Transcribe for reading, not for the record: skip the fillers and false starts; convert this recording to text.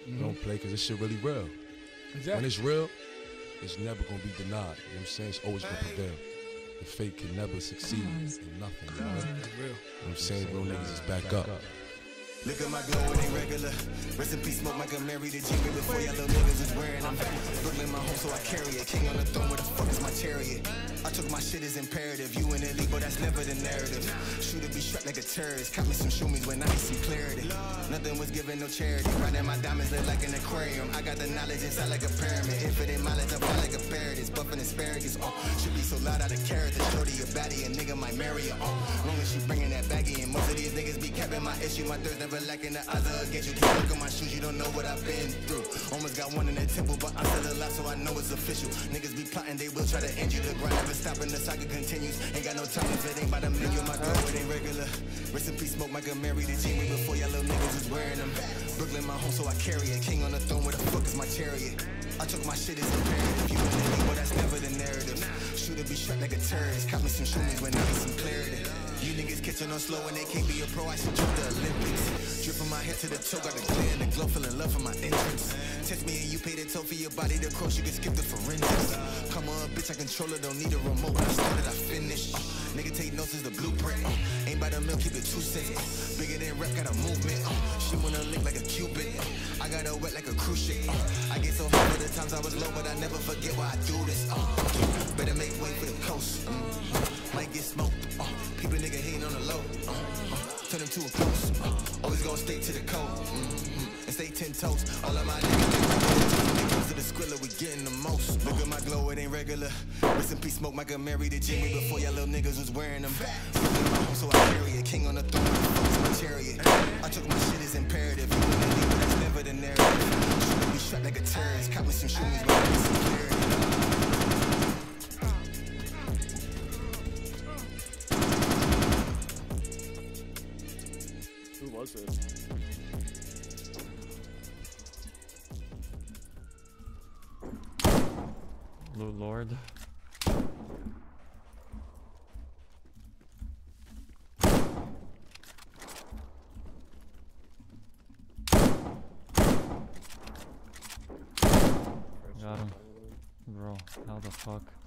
Don't play because this shit really real. Exactly. When it's real, it's never gonna be denied. You know what I'm saying? It's always gonna prevail. The fake can never succeed in nothing. You know what I'm saying? Real niggas is back up. Look at my glow, it ain't regular. Rest in peace, smoke like I'm married to Jimmy before y'all little niggas was wearing them. Brooklyn my home, so I carry it. King on the throne, where the fuck is my chariot? I took my shit as imperative. You in the league, but that's never the narrative. Shooter be strapped like a terrorist. Caught me some shoomies when I need some clarity. Nothing was given, no charity. Riding my diamonds look like an aquarium. I got the knowledge inside like a pyramid. Infinite mileage, I fly like a parrot. It's buffing asparagus. Should be so loud out of character. Shorty a baddie, a nigga might marry her. Long as she bringing that baggy in. Most of these niggas be capping my issue. My thirst never lacking the other against you. Keep look at my shoes, you don't know what I've been through. Almost got one in the temple, but I'm still alive, so I know it's official. Niggas be plotting, they will try to end you. The grind never stopping, the saga continues. Ain't got no time if it ain't by the menu. My glow, it ain't regular. Rest in peace, smoke like I'm married to Jimmy before y'all little niggas was wearing them. Brooklyn my home, so I carry it. King on the throne, where the fuck is my chariot? I took my shit as imperative. You in the league, but that's never the narrative. Shooter be strapped like a terrorist. Caught me some shootings when I need some clarity. You niggas catching on slow and they can't be a pro. I should jump the Olympics. Drip from my head to the toe, got the glare and the glow, feeling love for my entrance. Test me and you pay the toll for your body to cross, you can skip the forensics. Come on, bitch, I control it, don't need a remote. When I started, I finished. Nigga take notes as the blueprint. Ain't by the milk, keep it 2 cents. Bigger than rap, got a movement. She wanna lick like a cupid. I got her wet like a cruise ship. I get so high for the times I was low, but I never forget why I do this. Better make way for the coast. Might get smoked. People nigga hating on the low. Turn them to a ghost. Always gonna stay to the code. And stay 10 toes. All of my niggas to the skrilla, we getting the most. Look at my glow, it ain't regular. Rest in peace, smoke like I'm married to Jimmy before y'all little niggas was wearing them. So I carry it. King on the throne, fuck's my chariot. I took my shit as imperative. You in the league, but that's never the narrative. Shooter be strapped like a terrorist. Caught me some shootings, but I need some clarity. Who was this? Blue Lord. Got him. Bro, how the fuck?